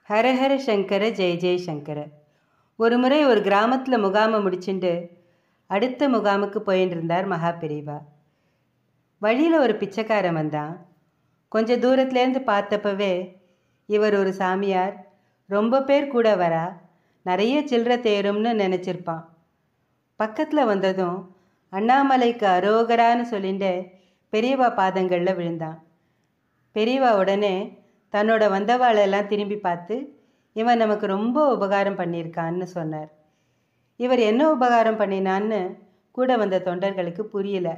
ஹரஹர சங்கர ஜெய ஜெயசங்கர. ஒரு முறை ஒரு கிராமத்தில் முகாமை முடிச்சுட்டு அடுத்த முகாமுக்கு போயின்னு இருந்தார் மகா பெரியவா. வழியில் ஒரு பிச்சைக்காரன் வந்தான். கொஞ்சம் தூரத்துலேருந்து பார்த்தப்பவே இவர் ஒரு சாமியார், ரொம்ப பேர் கூட வரா, நிறைய சில்லறை தேரும்னு நினச்சிருப்பான். பக்கத்தில் வந்ததும் அண்ணாமலைக்கு அரோகரான்னு சொல்லிட்டு பெரியவா பாதங்களில் விழுந்தான். பெரியவா உடனே தன்னோட வந்தவாளெல்லாம் திரும்பி பார்த்து, இவன் நமக்கு ரொம்ப உபகாரம் பண்ணியிருக்கான்னு சொன்னார். இவர் என்ன உபகாரம் பண்ணினான்னு கூட வந்த தொண்டர்களுக்கு புரியல.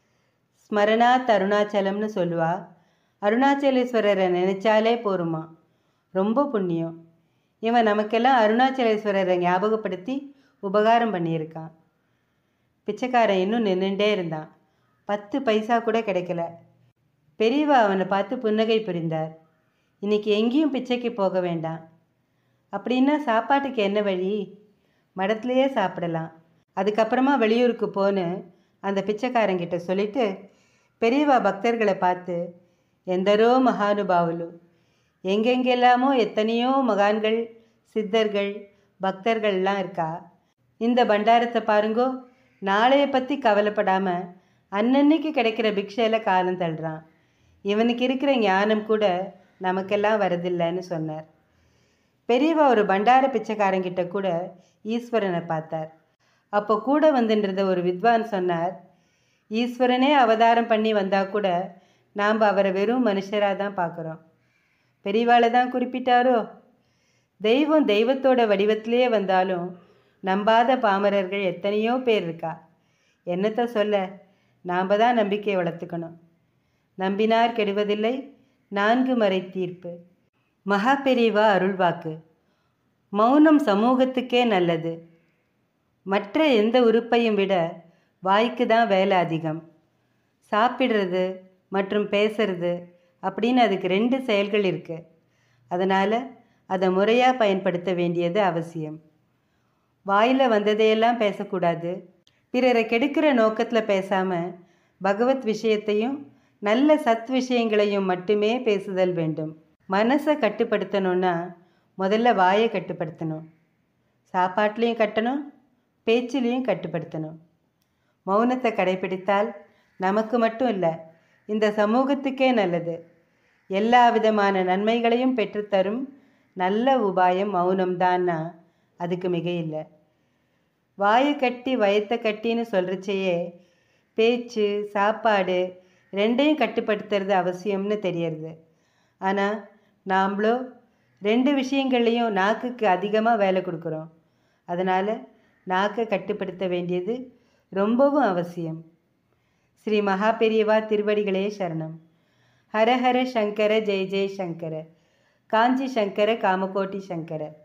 ஸ்மரணாத் அருணாச்சலம்னு சொல்லுவா. அருணாச்சலேஸ்வரரை நினைச்சாலே போருமா, ரொம்ப புண்ணியம். இவன் நமக்கெல்லாம் அருணாச்சலேஸ்வரரை ஞாபகப்படுத்தி உபகாரம் பண்ணியிருக்கான். பிச்சைக்காரன் இன்னும் நின்றுட்டே இருந்தான். 10 பைசா கூட கிடைக்கல. பெரியவா அவனை பார்த்து புன்னகை புரிந்தார். இன்னைக்கு எங்கேயும் பிச்சைக்கு போக வேண்டாம். அப்படின்னா சாப்பாட்டுக்கு என்ன வழி? மடத்துலையே சாப்பிடலாம். அதுக்கப்புறமா வெளியூருக்கு போன்னு அந்த பிச்சைக்காரங்கிட்ட சொல்லிட்டு பெரியவா பக்தர்களை பார்த்து, எந்தரோ மகானுபாவுலு, எங்கெங்கெல்லாமோ எத்தனையோ மகான்கள், சித்தர்கள், பக்தர்கள்லாம் இருக்கா. இந்த பண்டாரத்தை பாருங்கோ, நாளைய பற்றி கவலைப்படாமல் அன்னன்னைக்கு கிடைக்கிற பிக்ஷையில் காலம் தள்ளுறான். இவனுக்கு இருக்கிற ஞானம் கூட நமக்கெல்லாம் வரதில்லைன்னு சொன்னார். பெரியவா ஒரு பண்டார பிச்சைக்காரங்கிட்ட கூட ஈஸ்வரனை பார்த்தார். அப்போ கூட வந்துன்றத ஒரு வித்வான் சொன்னார், ஈஸ்வரனே அவதாரம் பண்ணி வந்தால் கூட நாம் அவரை வெறும் மனுஷராக தான் பார்க்குறோம். பெரியவாளை தான் குறிப்பிட்டாரோ? தெய்வம் தெய்வத்தோட வடிவத்திலே வந்தாலும் நம்பாத பாமரர்கள் எத்தனையோ பேர் இருக்கா. என்னத்தை சொல்ல, நாம் தான் நம்பிக்கையை வளர்த்துக்கணும். நம்பினார் கெடுவதில்லை, 4 மறை தீர்ப்பு. மகா பெரியவா அருள்வாக்கு. மௌனம் சமூகத்துக்கே நல்லது. மற்ற எந்த உறுப்பையும் விட வாய்க்கு தான் வேலை அதிகம். சாப்பிட்றது மற்றும் பேசுறது அப்படின்னு அதுக்கு 2 செயல்கள் இருக்குது. அதனால் அதை முறையாக பயன்படுத்த வேண்டியது அவசியம். வாயில் வந்ததையெல்லாம் பேசக்கூடாது. பிறரை கெடுக்கிற நோக்கத்தில் பேசாமல் பகவத் விஷயத்தையும் நல்ல சத் விஷயங்களையும் மட்டுமே பேசுதல் வேண்டும். மனசை கட்டுப்படுத்தணும்னா முதல்ல வாயை கட்டுப்படுத்தணும். சாப்பாட்லேயும் கட்டணும், பேச்சிலையும் கட்டுப்படுத்தணும். மௌனத்தை கடைப்பிடித்தால் நமக்கு மட்டும் இல்லை, இந்த சமூகத்துக்கே நல்லது. எல்லா விதமான நன்மைகளையும் பெற்றுத்தரும் நல்ல உபாயம் மௌனம்தான்னா அதுக்கு மிக இல்லை. வாயை கட்டி வயத்தை கட்டின்னு சொல்கிறச்சையே பேச்சு சாப்பாடு 2ஐயும் கட்டுப்படுத்துறது அவசியம்னு தெரியறது. ஆனால் நாம்ளோ 2 விஷயங்கள்லையும் நாக்குக்கு அதிகமாக வேலை கொடுக்குறோம். அதனால் நாக்கை கட்டுப்படுத்த வேண்டியது ரொம்பவும் அவசியம். ஸ்ரீ மகா பெரியவா திருவடிகளே சரணம். ஹரஹர சங்கர ஜெய ஜெய சங்கர. காஞ்சி சங்கர காமகோட்டி சங்கர.